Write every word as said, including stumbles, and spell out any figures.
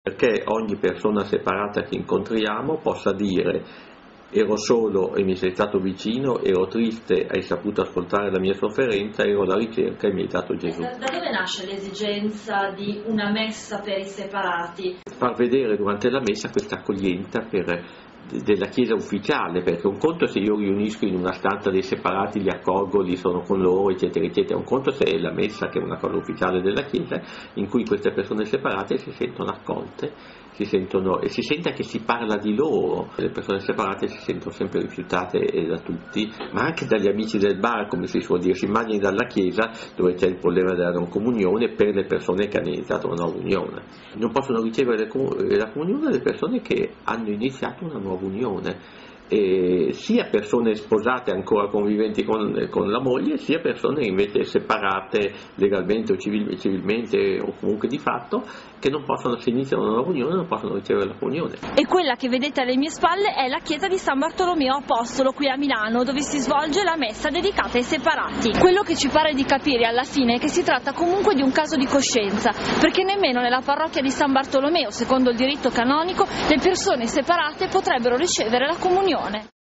Perché ogni persona separata che incontriamo possa dire: ero solo e mi sei stato vicino, ero triste, hai saputo ascoltare la mia sofferenza, ero alla ricerca e mi hai dato Gesù. Da, da dove nasce l'esigenza di una messa per i separati? Far vedere durante la messa questa accoglienza per, della Chiesa ufficiale, perché un conto se io riunisco in una stanza dei separati, li accolgo, li sono con loro, eccetera, eccetera, un conto se è la messa, che è una cosa ufficiale della Chiesa, in cui queste persone separate si sentono accolte, si sentono, e si sente che si parla di loro. Le persone separate si sentono sempre rifiutate da tutti, ma anche dagli amici del bar, come si suol dire, si immagini dalla Chiesa, dove c'è il problema della non comunione per le persone che hanno iniziato una nuova unione. Non possono ricevere la comunione le persone che hanno iniziato una nuova unione, e sia persone sposate ancora conviventi con, con la moglie, sia persone invece separate legalmente o civil, civilmente o comunque di fatto, che non possono, se iniziano una nuova unione, non possono ricevere la comunione. E quella che vedete alle mie spalle è la chiesa di San Bartolomeo Apostolo qui a Milano, dove si svolge la messa dedicata ai separati. Quello che ci pare di capire alla fine è che si tratta comunque di un caso di coscienza, perché nemmeno nella parrocchia di San Bartolomeo, secondo il diritto canonico, le persone separate potrebbero ricevere la comunione.